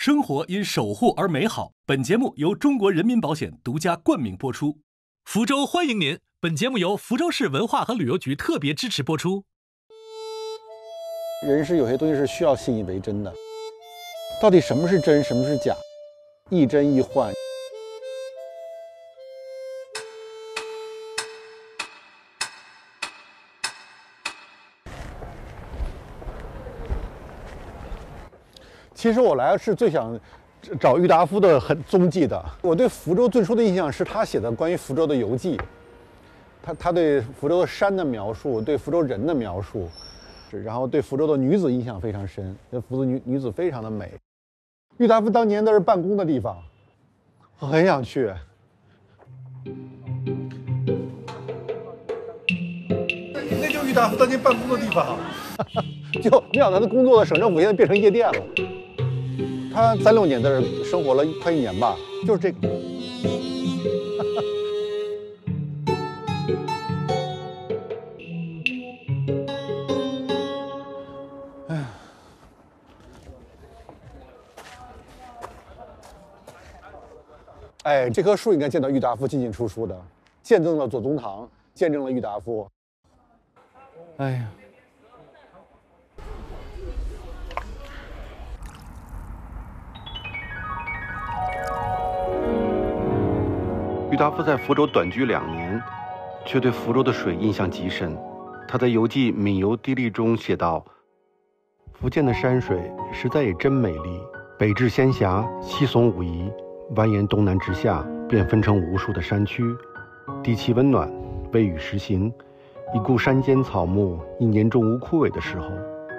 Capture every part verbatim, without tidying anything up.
生活因守护而美好。本节目由中国人民保险独家冠名播出。福州欢迎您！本节目由福州市文化和旅游局特别支持播出。 人是有些东西是需要信以为真的，到底什么是真，什么是假，亦真亦幻。其实我来是最想找郁达夫的痕踪迹的。我对福州最初的印象是他写的关于福州的游记，他他对福州的山的描述，对福州人的描述，然后对福州的女子印象非常深。那福州女女子非常的美。郁达夫当年那是办公的地方，我很想去。那就是郁达夫当年办公的地方，就没想到他工作的省政府现在变成夜店了。他三六年在这儿生活了快一年吧，就是这个。哎，哎，这棵树应该见到郁达夫进进出出的，见证了左宗棠，见证了郁达夫。哎呀。 郁达夫在福州短居两年，却对福州的水印象极深。他在游记《闽游滴沥》中写道：“福建的山水实在也真美丽，北至仙峡，西耸武夷，蜿蜒东南直下，便分成无数的山区，地气温暖，微雨时行，已故山间草木一年中无枯萎的时候。”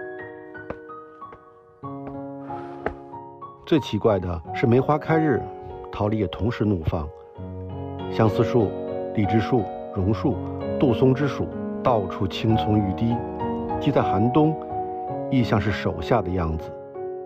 最奇怪的是，梅花开日，桃李也同时怒放。相思树、荔枝树、榕树、杜松之属，到处青葱欲滴，即在寒冬，亦像是手下的样子。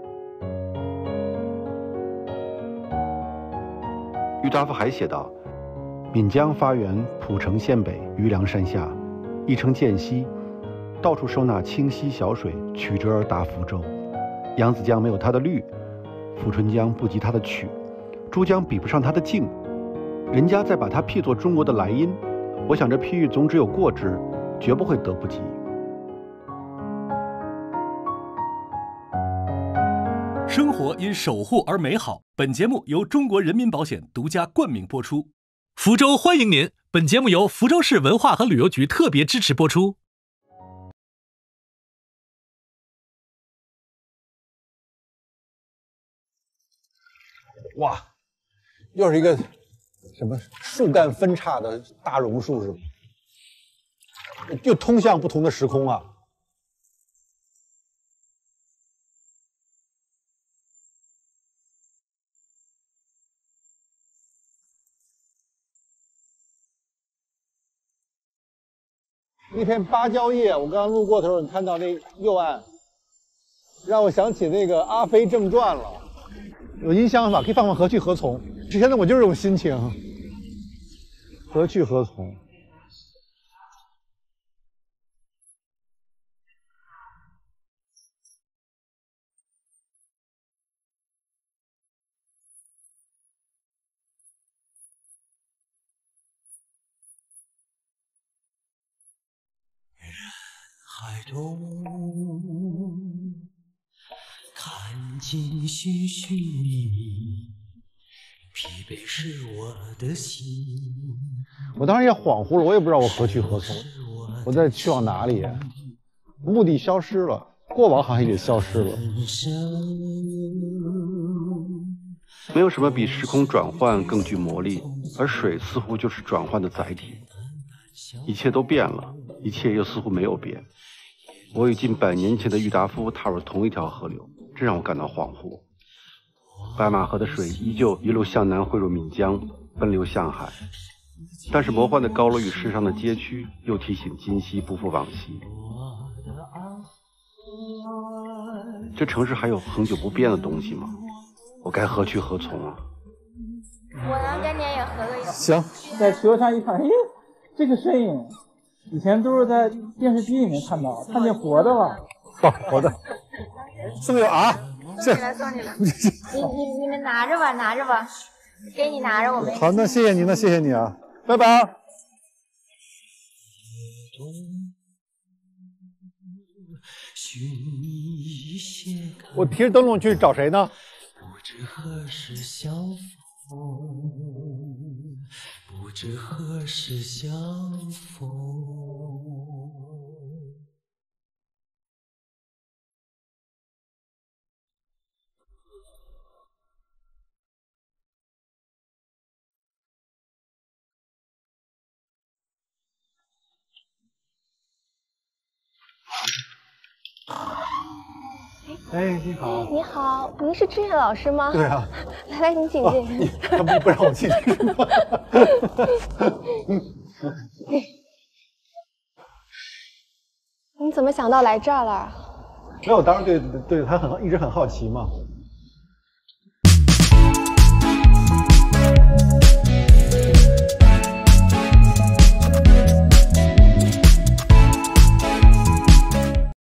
郁达夫还写道：“闽江发源蒲城县北余梁山下，亦称涧溪，到处收纳清溪小水，曲折而达福州。扬子江没有它的绿，富春江不及它的曲，珠江比不上它的静。人家再把它譬作中国的莱茵，我想这譬喻总只有过之，绝不会得不及。” 生活因守护而美好。本节目由中国人民保险独家冠名播出。福州欢迎您！本节目由福州市文化和旅游局特别支持播出。 哇，又是一个什么树干分叉的大榕树是吧？就通向不同的时空啊！那片芭蕉叶，我刚刚路过的时候，你看到那右岸，让我想起那个《阿飞正传》了。有音箱是吧？可以放放《何去何从》。现在我就是这种心情，何去何从？ 海中看尽寻寻觅觅，疲惫是我的心。 我当时也恍惚了，我也不知道我何去何从，我在去往哪里，目的消失了，过往好像也消失了。 没有什么比时空转换更具魔力，而水似乎就是转换的载体。一切都变了，一切又似乎没有变。我与近百年前的郁达夫踏入同一条河流，这让我感到恍惚。白马河的水依旧一路向南汇入岷江，奔流向海，但是魔幻的高楼与时尚的街区又提醒今夕不复往昔。这城市还有恒久不变的东西吗？我该何去何从啊？ 我能跟你也合个影。 行， 在球上一看，哎，这个身影以前都是在电视机里面看到，看见活的了。 好好的，送给我啊！ 送你了，送你了。你你你们拿着吧，拿着吧，给你拿着，我没。 好，那谢谢您，那谢谢你啊，拜拜。我提着灯笼去找谁呢？ 不知何时相逢，不知何时相逢。 哎，你好。 你好，您是志愿老师吗？ 对啊。 来来，您请进。 你他不不让我进去是吗？ 你怎么想到来这儿了？ 没有，当然对对他很一直很好奇嘛。